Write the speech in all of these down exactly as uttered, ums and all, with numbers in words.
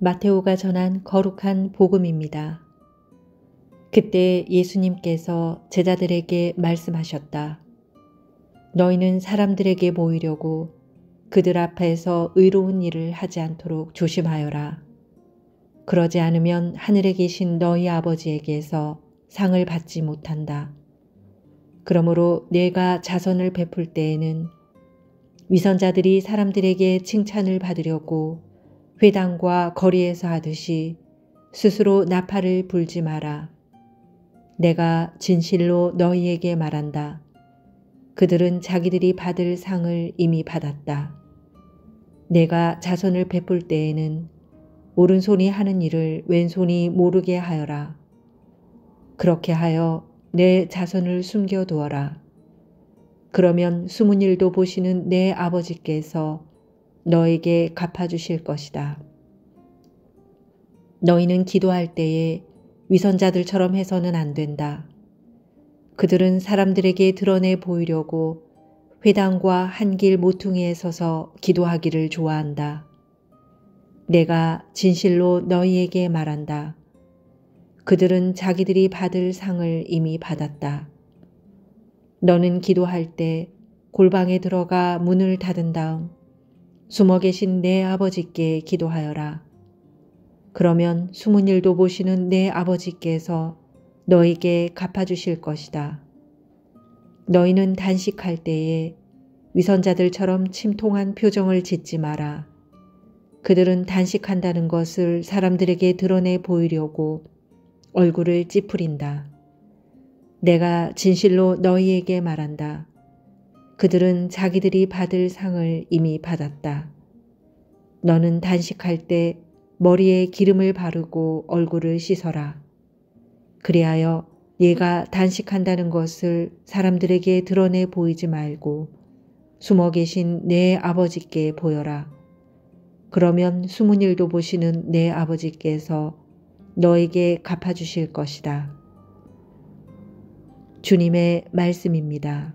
마테오가 전한 거룩한 복음입니다. 그때 예수님께서 제자들에게 말씀하셨다. 너희는 사람들에게 보이려고 그들 앞에서 의로운 일을 하지 않도록 조심하여라. 그러지 않으면 하늘에 계신 너희 아버지에게서 상을 받지 못한다. 그러므로 내가 자선을 베풀 때에는 위선자들이 사람들에게 칭찬을 받으려고 회당과 거리에서 하듯이 스스로 나팔을 불지 마라. 내가 진실로 너희에게 말한다. 그들은 자기들이 받을 상을 이미 받았다. 내가 자선을 베풀 때에는 오른손이 하는 일을 왼손이 모르게 하여라. 그렇게 하여 내 자선을 숨겨두어라. 그러면 숨은 일도 보시는 내 아버지께서 너에게 갚아주실 것이다. 너희는 기도할 때에 위선자들처럼 해서는 안 된다. 그들은 사람들에게 드러내 보이려고 회당과 한길 모퉁이에 서서 기도하기를 좋아한다. 내가 진실로 너희에게 말한다. 그들은 자기들이 받을 상을 이미 받았다. 너는 기도할 때 골방에 들어가 문을 닫은 다음 숨어 계신 내 아버지께 기도하여라. 그러면 숨은 일도 보시는 내 아버지께서 너에게 갚아주실 것이다. 너희는 단식할 때에 위선자들처럼 침통한 표정을 짓지 마라. 그들은 단식한다는 것을 사람들에게 드러내 보이려고 얼굴을 찌푸린다. 내가 진실로 너희에게 말한다. 그들은 자기들이 받을 상을 이미 받았다. 너는 단식할 때 머리에 기름을 바르고 얼굴을 씻어라. 그리하여 네가 단식한다는 것을 사람들에게 드러내 보이지 말고 숨어 계신 내 아버지께 보여라. 그러면 숨은 일도 보시는 내 아버지께서 너에게 갚아주실 것이다. 주님의 말씀입니다.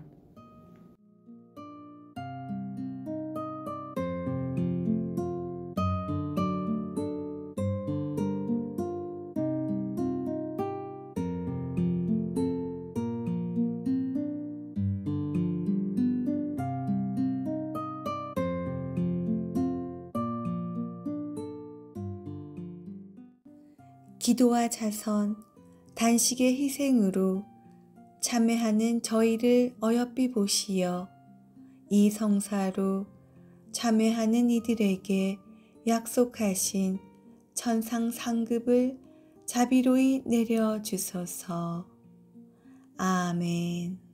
기도와 자선, 단식의 희생으로 참회하는 저희를 어여삐 보시어 이 성사로 참회하는 이들에게 약속하신 천상 상급을 자비로이 내려주소서. 아멘.